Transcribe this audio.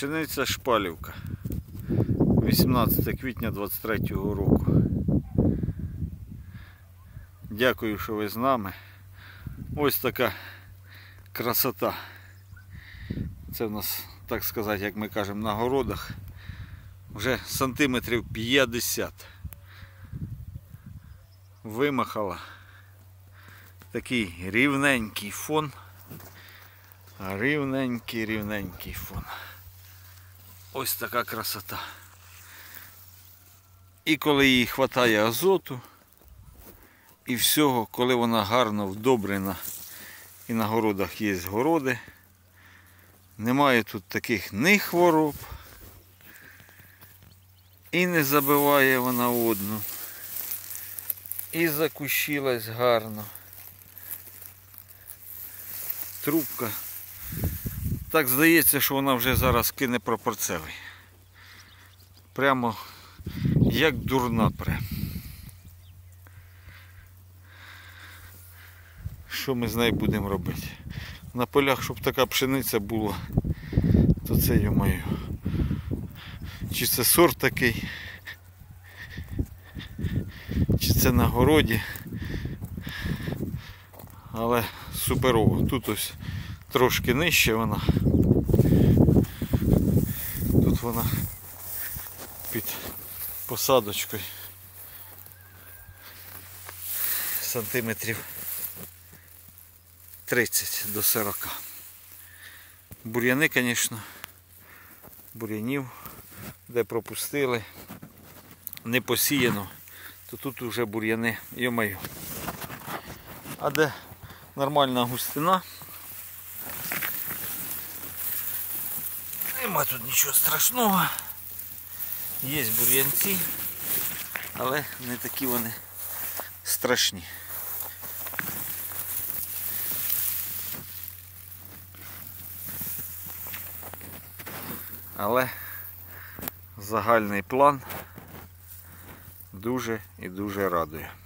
Пшениця Шпалівка. 18 квітня 23 року. Дякую, що ви з нами. Ось така красота. Це в нас, так сказати, як ми кажемо, на городах. Вже сантиметрів 50. Вимахала. Такий рівненький фон. Рівненький фон. Ось така красота. І коли їй вистачає азоту і всього, коли вона гарно вдобрена, і на городах є городи, немає тут таких ні хвороб, і не забиває вона одну, і закущилась гарно. Трубка. Так здається, що вона вже зараз кине пропорцевий. Прямо як дурна прям. Що ми з нею будемо робити? На полях, щоб така пшениця була, то це, йо-моє. Чи це сорт такий, чи це на городі. Але суперово. Тут ось трошки нижче вона. Тут вона під посадочкою. Сантиметрів 30 до 40. Бур'яни, звісно, бур'янів, де пропустили, не посіяно, то тут вже бур'яни, йо-моє. А де нормальна густина, нема тут нічого страшного. Є бур'янці, але не такі вони страшні. Але загальний план дуже і дуже радує.